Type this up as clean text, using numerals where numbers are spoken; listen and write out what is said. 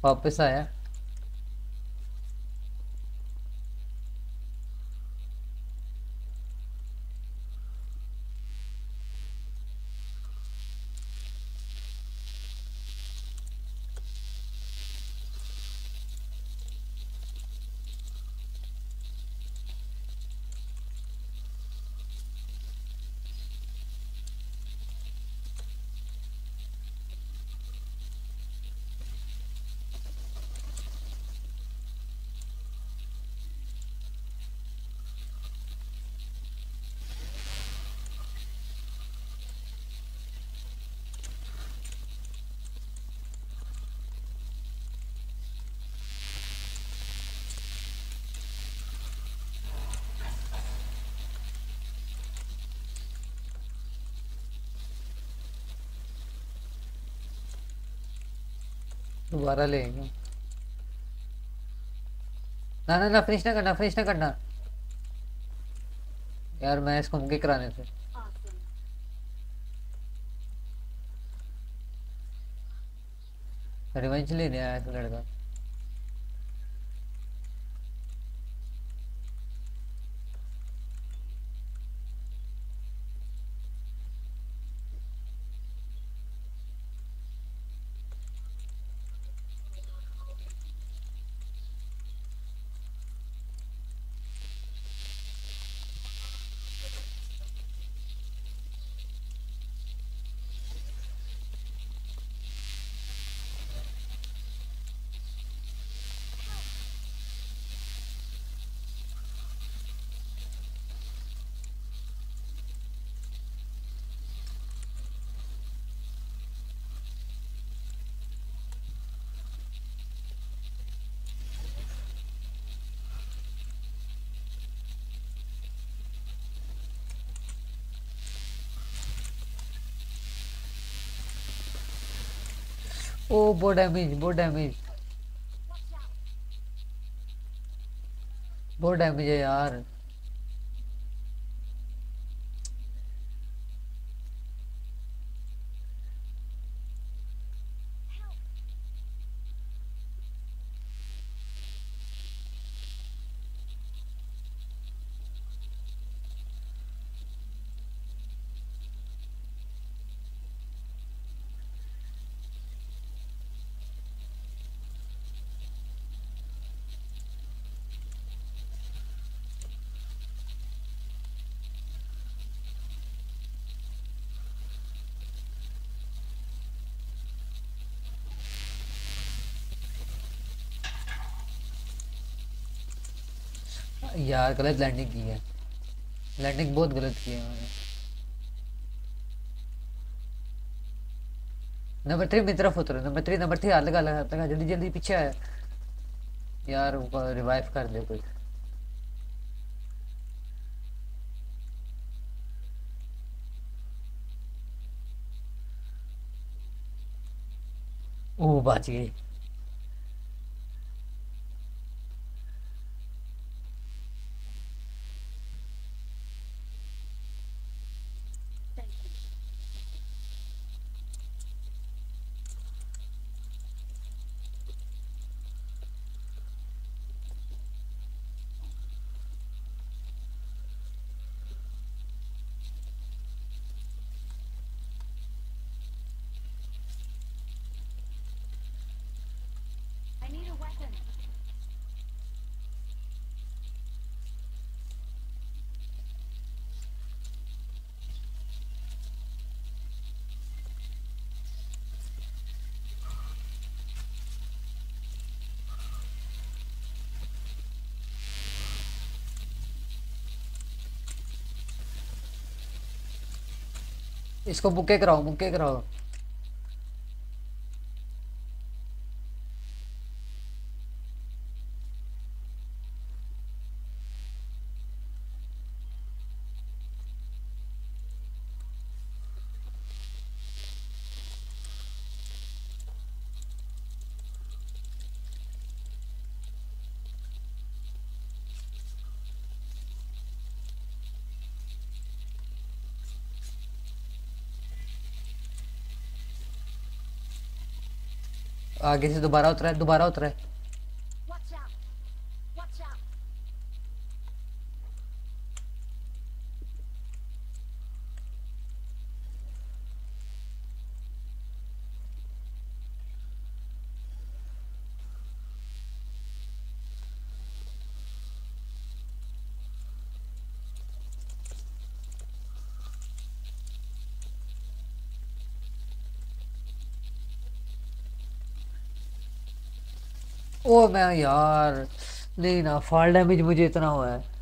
वापस आया। दोबारा लेंगे। ना ना ना, फिनिश ना करना, फिनिश ना करना। यार मैं इसको मुक्के कराने थे। रिवेंज लेने आया था लड़का। ओ बहुत डैमेज, बहुत डैमेज, बहुत डैमेज है यार। यार गलत लैंडिंग की है, लैंडिंग बहुत गलत की है मैंने। नंबर 3 मेरी तरफ उतरो, नंबर 3, नंबर 3 हाथ लगा, लगा लगा, जल्दी जल्दी पीछे आया। यार ऊपर रिवाइव कर दे कोई। ओ बच गई। इसको मुक्के कराओ, मुक्के कराओ। आगे से दोबारा उतरा है, दोबारा उतरा है। ओ मैं यार, नहीं ना, फॉल डैमेज मुझे इतना हुआ है।